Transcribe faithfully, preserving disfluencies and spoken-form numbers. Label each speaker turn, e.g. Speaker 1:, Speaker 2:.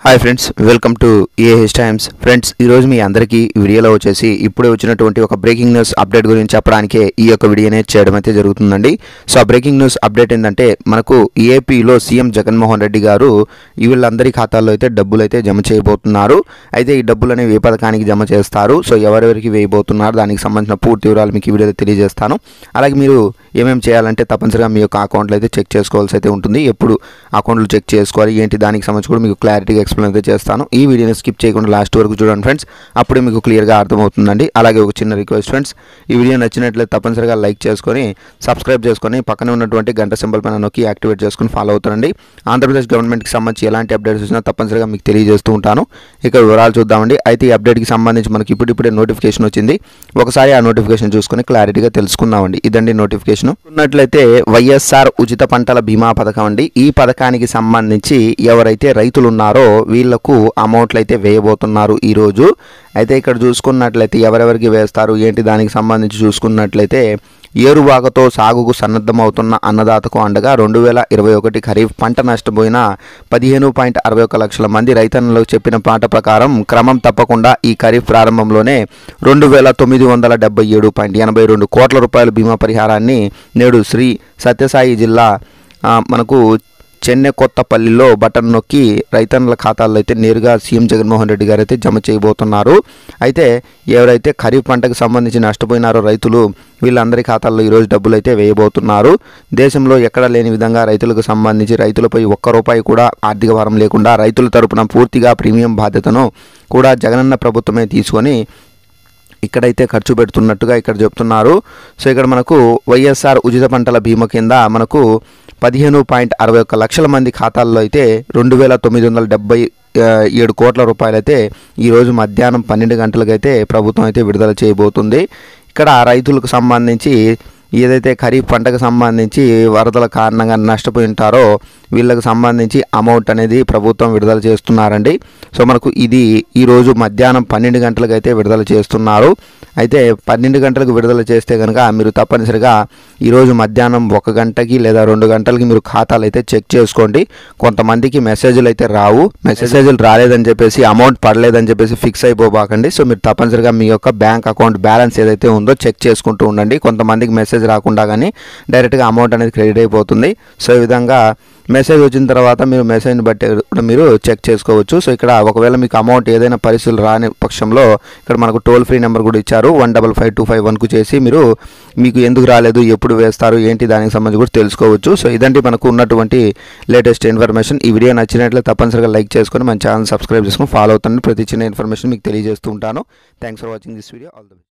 Speaker 1: Hi friends, welcome to AH Times. Friends, ఈరోజు మీ అందరికీ ఈ వీడియోలో వచ్చేసి ఇప్పుడే వచ్చినటువంటి ఒక బ్రేకింగ్ న్యూస్ అప్డేట్ గురించి చెప్పడానికే ఈ యొక్క వీడియోనే చేయడం అయితే జరుగుతుందండి. సో ఆ బ్రేకింగ్ న్యూస్ అప్డేట్ ఏంటంటే, మనకు ఏపీలో సీఎం జగన్మోహన్ రెడ్డి గారు వీళ్ళందరి ఖాతాల్లో అయితే డబ్బులు అయితే జమ చేయబోతున్నారు. అయితే ఈ డబ్బులు అనేవి ఏ పథకానికి జమ చేస్తారు, సో ఎవరెవరికి వేయబోతున్నారు, దానికి సంబంధించిన పూర్తి వివరాలు మీకు ఈ వీడియోలో తెలియజేస్తాను. అలాగే మీరు ఏమేమి చేయాలంటే తప్పనిసరిగా మీ యొక్క అకౌంట్లో అయితే చెక్ చేసుకోవాల్సి అయితే ఉంటుంది. ఎప్పుడు అకౌంట్లు చెక్ చేసుకోవాలి ఏంటి, దానికి సంబంధించి కూడా మీకు క్లారిటీగా ఎక్స్ప్లెయిన్ అయితే చేస్తాను. ఈ వీడియోని స్కిప్ చేయకుండా లాస్ట్ వరకు చూడండి ఫ్రెండ్స్, అప్పుడే మీకు క్లియర్గా అర్థమవుతుందండి. అలాగే ఒక చిన్న రిక్వెస్ట్ ఫ్రెండ్స్, ఈ వీడియో నచ్చినట్లయితే తప్పనిసరిగా లైక్ చేసుకొని సబ్స్క్రైబ్ చేసుకొని పక్కనే ఉన్నటువంటి గంట సింబల్ పైన నొక్కి యాక్టివేట్ చేసుకుని ఫాలో అవుతారండి. ఆంధ్రప్రదేశ్ గవర్నమెంట్కి సంబంధించి ఎలాంటి అప్డేట్స్ వచ్చినా తప్పనిసరిగా మీకు తెలియజేస్తూ ఉంటాను. ఇక వివరాలు చూద్దామండి. అయితే ఈ అప్డేట్కి సంబంధించి మనకి ఇప్పుడిప్పుడే నోటిఫికేషన్ వచ్చింది. ఒకసారి ఆ నోటిఫికేషన్ చూసుకొని క్లారిటీగా తెలుసుకుందామండి. ఇదండి నోటిఫికేషన్. ఉన్నట్లయితే వైఎస్ఆర్ ఉచిత పంటల బీమా పథకం అండి. ఈ పథకానికి సంబంధించి ఎవరైతే రైతులు ఉన్నారో వీళ్లకు అమౌంట్లు అయితే వేయబోతున్నారు ఈరోజు. అయితే ఇక్కడ చూసుకున్నట్లయితే ఎవరెవరికి వేస్తారు ఏంటి, దానికి సంబంధించి చూసుకున్నట్లయితే ఏరువాకతో సాగుకు సన్నద్ధమవుతున్న అన్నదాతకు అండగా రెండు వేల ఇరవై ఒకటి ఖరీఫ్ పంట నష్టపోయిన పదిహేను పాయింట్ అరవై ఒక్క లక్షల మంది రైతన్నలకు చెప్పిన మాట ప్రకారం క్రమం తప్పకుండా ఈ ఖరీఫ్ ప్రారంభంలోనే రెండు వేల తొమ్మిది వందల డెబ్బై ఏడు పాయింట్ ఎనభై రెండు కోట్ల రూపాయల బీమా పరిహారాన్ని నేడు శ్రీ సత్యసాయి జిల్లా మనకు చెన్నె కొత్తపల్లిలో బటన్ నొక్కి రైతన్నల ఖాతాల్లో అయితే నేరుగా సీఎం జగన్మోహన్ రెడ్డి గారు అయితే జమ చేయబోతున్నారు. అయితే ఎవరైతే ఖరీఫ్ పంటకు సంబంధించి నష్టపోయినారో రైతులు, వీళ్ళందరి ఖాతాల్లో ఈరోజు డబ్బులు అయితే వేయబోతున్నారు. దేశంలో ఎక్కడ లేని విధంగా రైతులకు సంబంధించి రైతులపై ఒక్క రూపాయి కూడా ఆర్థిక భారం లేకుండా రైతుల తరపున పూర్తిగా ప్రీమియం బాధ్యతను కూడా జగనన్న ప్రభుత్వమే తీసుకొని ఇక్కడైతే ఖర్చు పెడుతున్నట్టుగా ఇక్కడ చెప్తున్నారు. సో ఇక్కడ మనకు వైఎస్ఆర్ ఉచిత పంటల బీమా కింద మనకు పదిహేను పాయింట్ అరవై ఒక్క లక్షల మంది ఖాతాల్లో అయితే రెండు వేల తొమ్మిది వందల డెబ్బై ఏడు కోట్ల రూపాయలు అయితే ఈరోజు మధ్యాహ్నం పన్నెండు గంటలకైతే ప్రభుత్వం అయితే విడుదల చేయబోతుంది. ఇక్కడ రైతులకు సంబంధించి ఏదైతే ఖరీఫ్ పంటకు సంబంధించి వరదల కారణంగా నష్టపోయి ఉంటారో వీళ్ళకి సంబంధించి అమౌంట్ అనేది ప్రభుత్వం విడుదల చేస్తున్నారండి. సో మనకు ఇది ఈరోజు మధ్యాహ్నం పన్నెండు గంటలకు అయితే విడుదల చేస్తున్నారు. అయితే పన్నెండు గంటలకు విడుదల చేస్తే కనుక మీరు తప్పనిసరిగా ఈరోజు మధ్యాహ్నం ఒక గంటకి లేదా రెండు గంటలకి మీరు ఖాతాలు అయితే చెక్ చేసుకోండి. కొంతమందికి మెసేజ్లు అయితే రావు. మెసేజ్లు రాలేదని చెప్పేసి అమౌంట్ పడలేదని చెప్పేసి ఫిక్స్ అయిపోబాకండి. సో మీరు తప్పనిసరిగా మీ యొక్క బ్యాంక్ అకౌంట్ బ్యాలెన్స్ ఏదైతే ఉందో చెక్ చేసుకుంటూ ఉండండి. కొంతమందికి మెసేజ్ రాకుండా కానీ డైరెక్ట్గా అమౌంట్ అనేది క్రెడిట్ అయిపోతుంది. సో ఈ విధంగా మెసేజ్ వచ్చిన తర్వాత మీరు మెసేజ్ని బట్టి కూడా మీరు చెక్ చేసుకోవచ్చు. సో ఇక్కడ ఒకవేళ మీకు అమౌంట్ ఏదైనా పరిస్థితులు రాని పక్షంలో ఇక్కడ మనకు టోల్ ఫ్రీ నెంబర్ కూడా ఇచ్చారు. One double five two five వన్కు చేసి మీరు మీకు ఎందుకు రాలేదు, ఎప్పుడు వేస్తారు ఏంటి, దానికి సంబంధించి కూడా తెలుసుకోవచ్చు. సో ఇదంటే మనకు ఉన్నటువంటి లేటెస్ట్ ఇన్ఫర్మేషన్. ఈ వీడియో నచ్చినట్లయితే తప్పనిసరిగా లైక్ చేసుకొని మన ఛానల్ సబ్స్క్రైబ్ చేసుకొని ఫాలో అవుతాను. ప్రతి చిన్న ఇన్ఫర్మేషన్ మీకు తెలియజేస్తూ ఉంటాను. Thanks for watching this video. All the best.